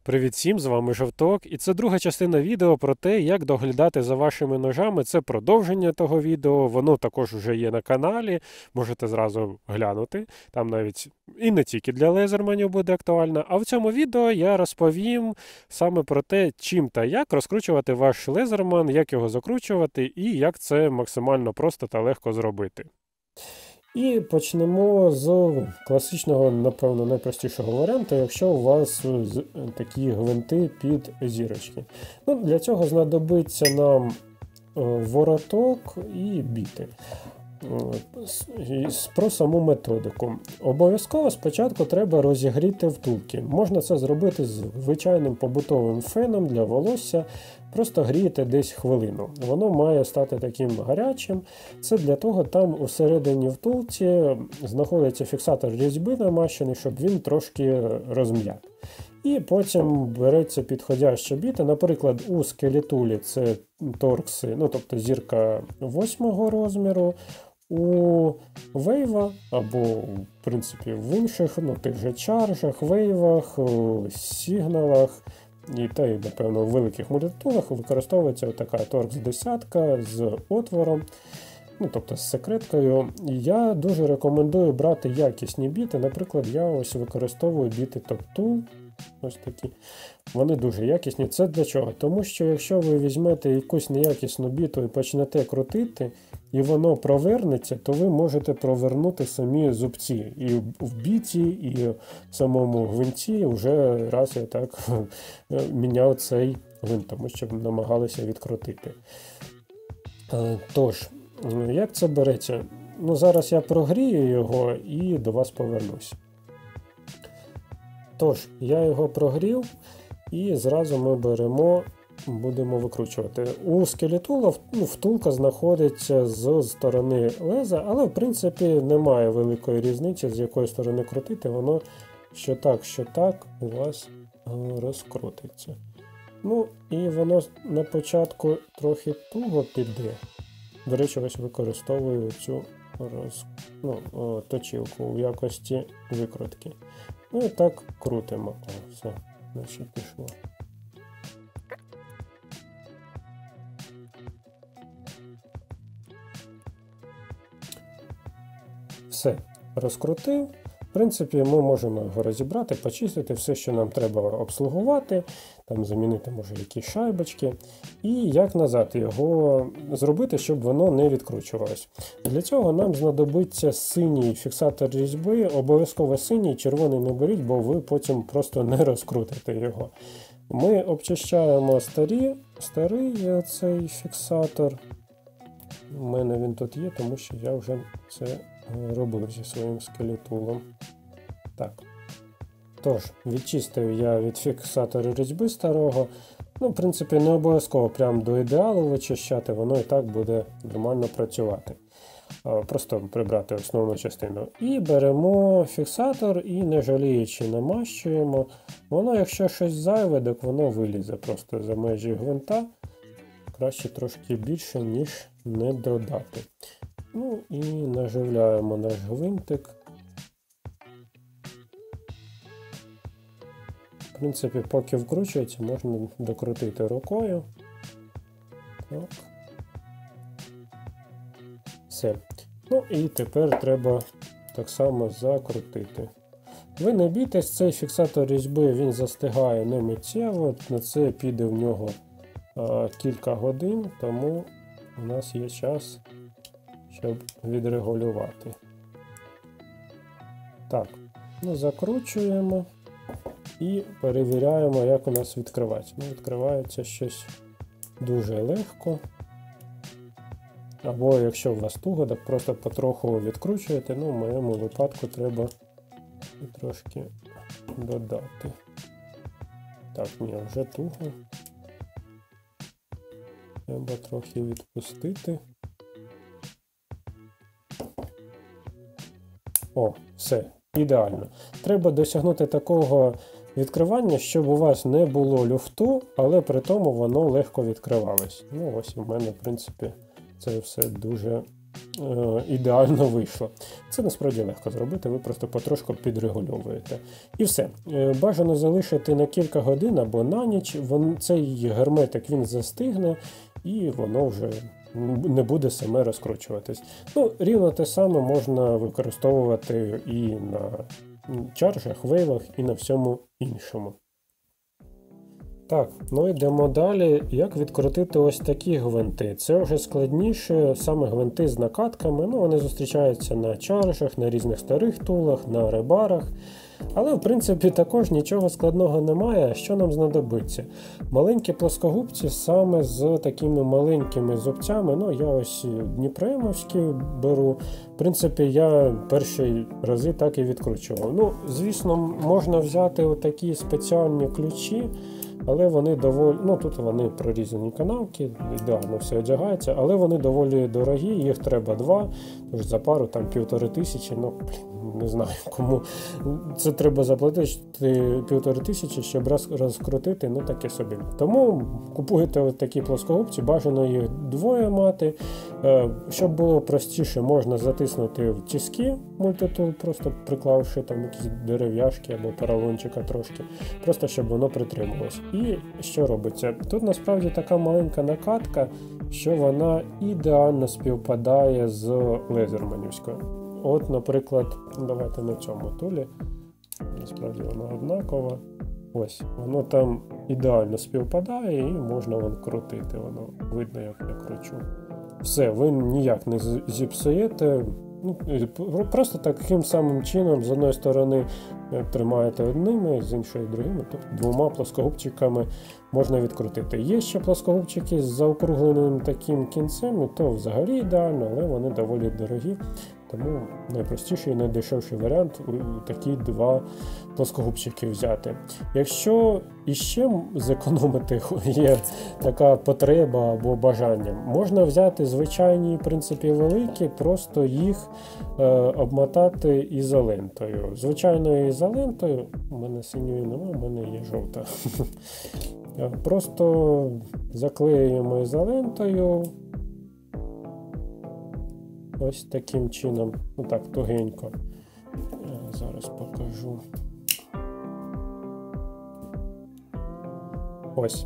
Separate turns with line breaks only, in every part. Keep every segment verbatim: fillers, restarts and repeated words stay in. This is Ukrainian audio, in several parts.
Привіт всім, з вами Жовток, і це друга частина відео про те, як доглядати за вашими ножами. Це продовження того відео, воно також вже є на каналі, можете зразу глянути. Там навіть і не тільки для лезерменів буде актуально. А в цьому відео я розповім саме про те, чим та як розкручувати ваш лезерман, як його закручувати і як це максимально просто та легко зробити. І почнемо з класичного, напевно, найпростішого варіанту, якщо у вас такі гвинти під зірочки. Ну, для цього знадобиться нам вороток і біти. Про саму методику. Обов'язково спочатку треба розігріти втулки. Можна це зробити з звичайним побутовим феном для волосся. Просто грієте десь хвилину. Воно має стати таким гарячим. Це для того, там усередині втулці знаходиться фіксатор різьби намащений, щоб він трошки розм'як. І потім береться підходяща біта. Наприклад, у скелетулі це торкси, ну тобто зірка восьмого розміру. У вейва, або, в принципі, в інших, ну, тих же чаржах, вейвах, сигналах, і та й, напевно, в великих мультитулах використовується така торкс десятка з отвором, ну, тобто з секреткою. Я дуже рекомендую брати якісні біти. Наприклад, я ось використовую біти Top Tool. Ось такі. Вони дуже якісні. Це для чого? Тому що якщо ви візьмете якусь неякісну біту і почнете крутити, і воно провернеться, то ви можете провернути самі зубці. І в біті, і в самому гвинті вже раз я так міняв цей гвинт, тому що намагалися відкрутити. Тож, як це береться? Ну, зараз я прогрію його і до вас повернусь. Тож, я його прогрів і зразу ми беремо, будемо викручувати. У скелетула ну, втулка знаходиться з сторони леза, але в принципі немає великої різниці, з якої сторони крутити, воно що так, що так у вас розкрутиться. Ну і воно на початку трохи туго піде. До речі, ось використовую цю роз... ну, о, точилку в якості викрутки. Ну і так крутимо. О, все, значить пішло. Все, розкрутив. В принципі, ми можемо його розібрати, почистити все, що нам треба обслугувати, там замінити, може, якісь шайбочки. І як назад його зробити, щоб воно не відкручувалось. Для цього нам знадобиться синій фіксатор різьби, обов'язково синій, червоний не беріть, бо ви потім просто не розкрутите його. Ми обчищаємо старі, старий цей фіксатор. У мене він тут є, тому що я вже це робив зі своїм скелетулом. Так. Тож, відчистив я від фіксатора різьби старого. Ну, в принципі, не обов'язково прямо до ідеалу вичищати, воно і так буде нормально працювати. Просто прибрати основну частину. І беремо фіксатор і, не жаліючи, намащуємо. Воно, якщо щось зайве, так воно вилізе просто за межі гвинта. Краще трошки більше, ніж не додати. Ну і наживляємо наш гвинтик. В принципі, поки вкручується, можна докрутити рукою. Так. Все. Ну і тепер треба так само закрутити. Ви не бійтесь, цей фіксатор різьби, він застигає не миттєво, на це піде в нього а, кілька годин, тому у нас є час, щоб відрегулювати. Так, ну закручуємо і перевіряємо, як у нас відкривається. Ну, відкривається щось дуже легко. Або якщо у вас туго, так просто потроху відкручуєте. Ну, в моєму випадку треба трошки додати. Так, ні, вже туго. Треба трохи відпустити. О, все, ідеально. Треба досягнути такого відкривання, щоб у вас не було люфту, але при тому воно легко відкривалось. Ну, ось у мене, в принципі, це все дуже е, ідеально вийшло. Це насправді легко зробити, ви просто потрошку підрегульовуєте. І все. Е, бажано залишити на кілька годин або на ніч, вон, цей герметик він застигне і воно вже не буде саме розкручуватись. Ну, рівно те саме можна використовувати і на чаржах, вейвах, і на всьому іншому. Так, ну йдемо далі. Як відкрутити ось такі гвинти? Це вже складніше, саме гвинти з накатками, ну вони зустрічаються на чаржах, на різних старих тулах, на ребарах. Але, в принципі, також нічого складного немає. Що нам знадобиться? Маленькі плоскогубці саме з такими маленькими зубцями. Ну, я ось дніпроємовські беру. В принципі, я перші рази так і відкручував. Ну, звісно, можна взяти отакі спеціальні ключі, але вони доволі, ну тут вони прорізані канавки, ідеально все одягається, але вони доволі дорогі, їх треба два, тож за пару там півтори тисячі, ну, не знаю, кому це треба заплатити півтори тисячі, щоб роз, розкрутити, ну таке собі. Тому купуєте ось такі плоскогубці, бажано їх двоє мати. Щоб було простіше, можна затиснути в тиски мультитул, просто приклавши там якісь дерев'яшки або поролончика трошки, просто щоб воно притримувалось. І що робиться? Тут насправді така маленька накатка, що вона ідеально співпадає з лезерманівською. От, наприклад, давайте на цьому тулі, насправді воно однаково. Ось, воно там ідеально співпадає і можна воно крутити, воно видно, як я кручу. Все, ви ніяк не зіпсуєте, ну, просто таким самим чином, з одної сторони тримаєте одними, з іншої другими, тобто двома плоскогубчиками можна відкрутити. Є ще плоскогубчики з заокругленим таким кінцем, і то взагалі ідеально, але вони доволі дорогі. Тому найпростіший і найдешевший варіант такі два плоскогубчики взяти. Якщо іще зекономити є така потреба або бажання, можна взяти звичайні, в принципі, великі, просто їх е, обмотати ізолентою. Звичайною ізолентою, у мене синьої немає, у мене є жовта. Просто заклеюємо ізолентою. Ось таким чином, ну так, тугенько. Зараз покажу. Ось.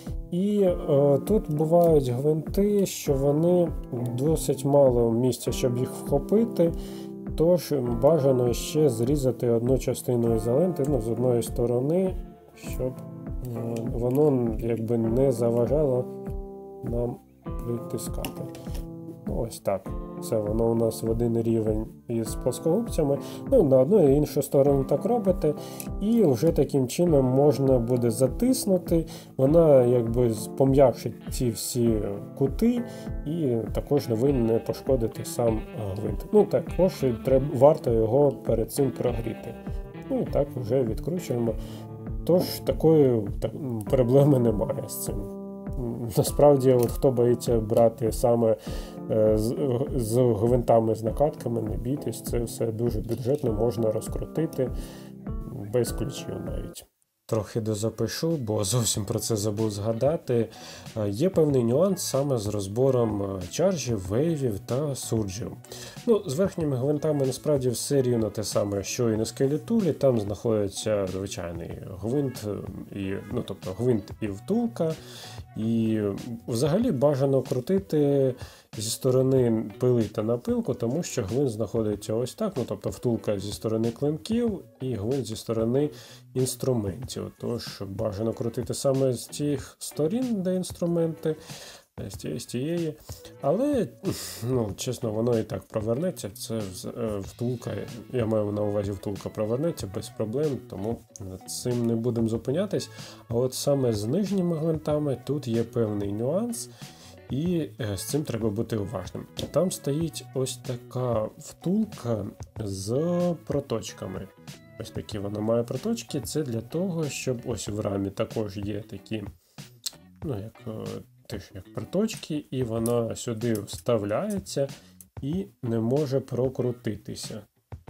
І е, тут бувають гвинти, що вони досить мало місця, щоб їх вхопити, тож бажано ще зрізати одну частину ізоленти, ну, з одної сторони, щоб е, воно якби не заважало нам притискати. Ось так. Це воно у нас в один рівень із плоскогубцями. Ну, на одну і іншу сторону так робите. І вже таким чином можна буде затиснути. Вона якби пом'якшить ці всі кути і також ви не пошкодите сам гвинт. Ну, також треба, варто його перед цим прогріти. Ну і так вже відкручуємо. Тож такої так, проблеми немає з цим. Насправді, от хто боїться брати саме е, з, з гвинтами, з накатками, не бійтесь, це все дуже бюджетно, можна розкрутити без ключів навіть. Трохи дозапишу, бо зовсім про це забув згадати. Є певний нюанс саме з розбором чаржів, вейвів та сурджів. Ну, з верхніми гвинтами насправді все рівно те саме, що і на скелетулі. Там знаходиться звичайний гвинт, і, ну, тобто гвинт і втулка. І взагалі бажано крутити зі сторони пили та напилку, тому що гвинт знаходиться ось так, ну, тобто втулка зі сторони клинків і гвинт зі сторони інструментів. Тож бажано крутити саме з тих сторін, де інструменти, з тієї, з тієї. Але, ну, чесно, воно і так провернеться. Це втулка, я маю на увазі втулка провернеться без проблем, тому над цим не будемо зупинятись. А от саме з нижніми гвинтами тут є певний нюанс. І з цим треба бути уважним. Там стоїть ось така втулка з проточками. Ось такі вона має проточки. Це для того, щоб ось в рамі також є такі, ну, як, теж як проточки, і вона сюди вставляється і не може прокрутитися.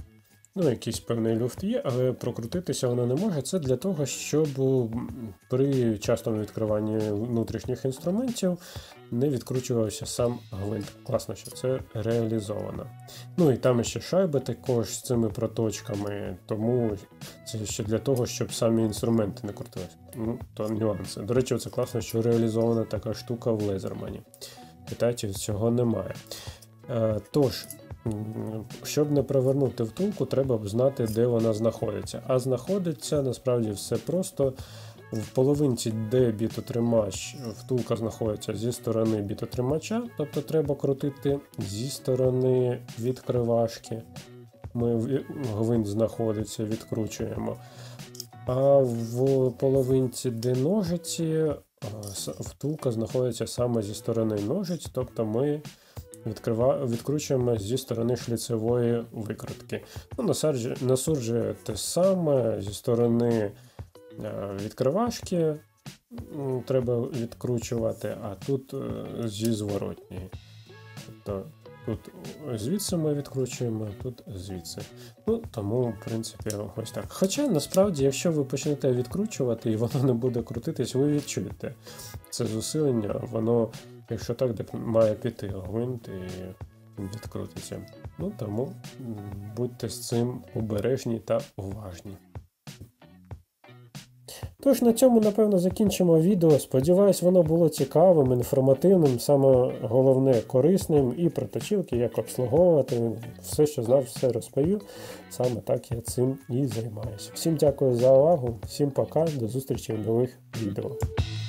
Ну, якийсь певний люфт є, але прокрутитися воно не може. Це для того, щоб при частому відкриванні внутрішніх інструментів не відкручувався сам гвинт. Класно, що це реалізовано. Ну і там ще шайби також з цими проточками, тому це ще для того, щоб самі інструменти не крутилися. Ну, то нюанси. До речі, це класно, що реалізована така штука в Лезермані. Китайців цього немає. Тож, щоб не привернути втулку, треба б знати, де вона знаходиться. А знаходиться, насправді, все просто. В половинці, де бітотримач, втулка знаходиться зі сторони бітотримача, тобто треба крутити зі сторони відкривашки. Ми гвинт знаходиться, відкручуємо. А в половинці, де ножиці, втулка знаходиться саме зі сторони ножиць, тобто ми Відкрива... відкручуємо зі сторони шліцевої викрутки. Ну, на, сарджі... на сурджі те саме, зі сторони відкривашки треба відкручувати, а тут зі зворотньої. Тобто тут звідси ми відкручуємо, тут звідси. Ну, тому, в принципі, ось так. Хоча, насправді, якщо ви почнете відкручувати і воно не буде крутитись, ви відчуєте це зусилення, воно, якщо так, так має піти гвинт і відкрутиться. Ну, тому будьте з цим обережні та уважні. Тож, на цьому, напевно, закінчимо відео. Сподіваюсь, воно було цікавим, інформативним, саме головне, корисним, і про точилки, як обслуговувати. Все, що знав, все розповів. Саме так я цим і займаюся. Всім дякую за увагу, всім пока, до зустрічі в нових відео.